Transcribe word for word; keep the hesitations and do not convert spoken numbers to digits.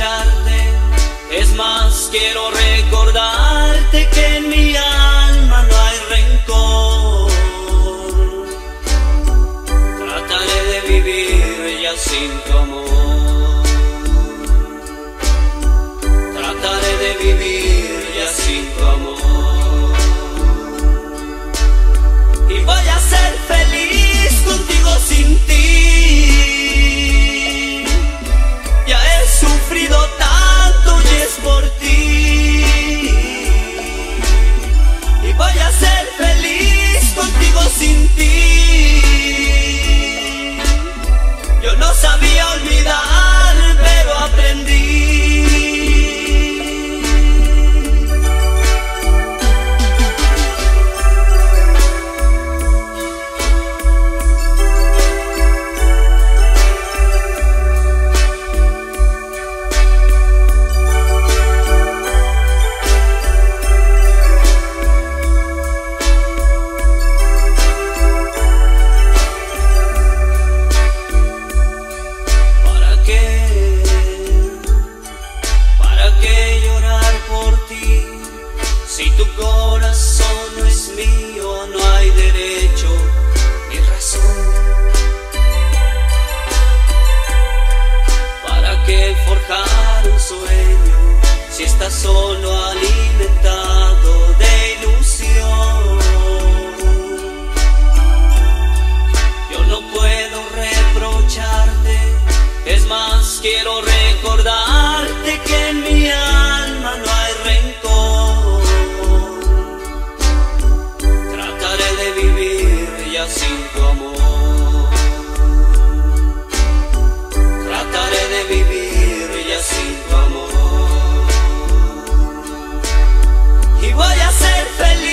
reprocharte, es más, quiero recordarte que en mi alma no hay rencor. Trataré de vivir ya sin tu amor, trataré de vivir ya sin tu amor, y voy a ser feliz contigo sin ti. Ya he sufrido tanto y es por ti, y voy a ser feliz contigo sin ti. Yo no sabía olvidar, pero aprendí. Si tu corazón no es mío, no hay derecho ni razón. ¿Para qué forjar un sueño si estás solo alimentado de ilusión? Yo no puedo reprocharte, es más, quiero recordarte que en mi alma no hay rencor. Trataré de vivir ya sin tu amor, trataré de vivir ya sin tu amor, y voy a ser feliz.